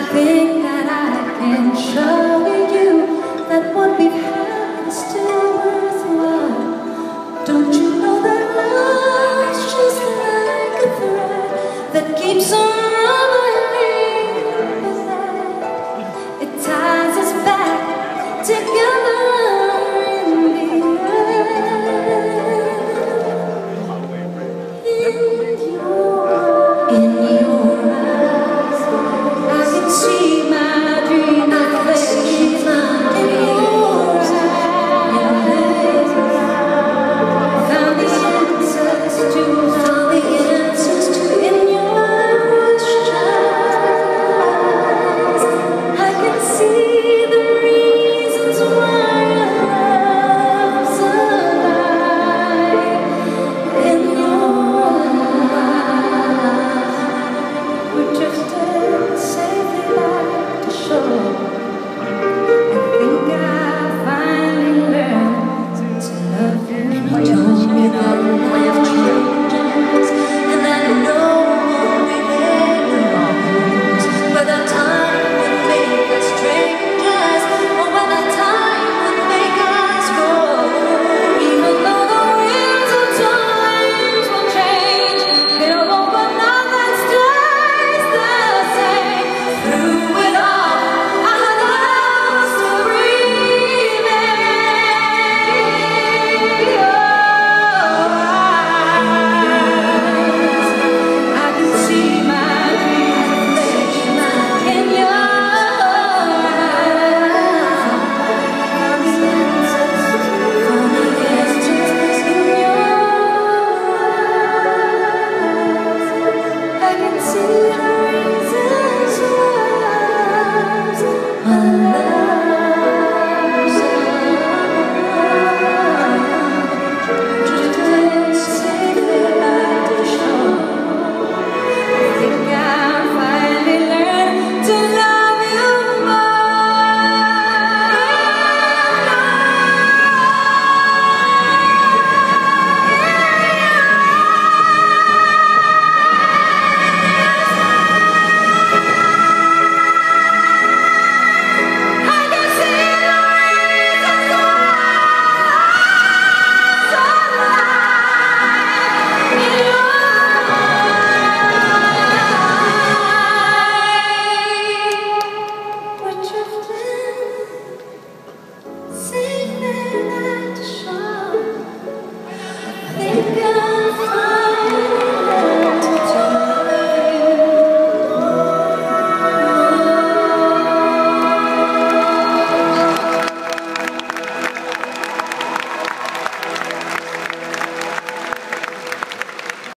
think that I can show you that what we've had is still worthwhile. Don't you know that love's just like a thread that keeps on running, but that it ties us back together in the end. In your eyes, I can see my dream. I can see my dream. Found the answers to in your questions. I can see the reasons why your love's alive. In your eyes, we're drifting safely back to shore. I think I finally learned to love you. You told me that life changes, and I know we never knows whether time would make us strangers or whether time would make us grow. Even though the winds of times will change, there won't be nothing stays the same. Through it all, our love's still breathing. I can see my dream reflection in your eyes. Found the answers in your eyes. I can see